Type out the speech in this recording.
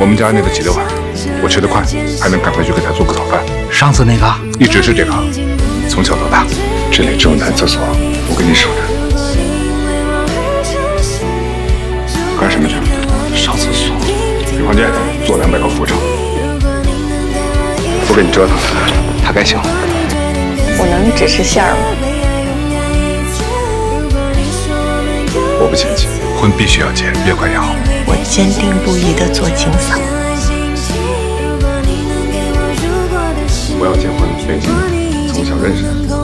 我们家那个挤得晚，我吃得快，还能赶回去给他做个早饭。 上次那个一直是这个，从小到大，这里只有男厕所，我给你守着。干什么去？ 上厕所。 给房间做200个俯卧撑，不给你折腾了，他该醒了。 我能只吃馅儿吗？ 我不嫌弃，婚必须要结，越快越好。 我坚定不移地做清扫。 我要结婚，北京，从小认识的。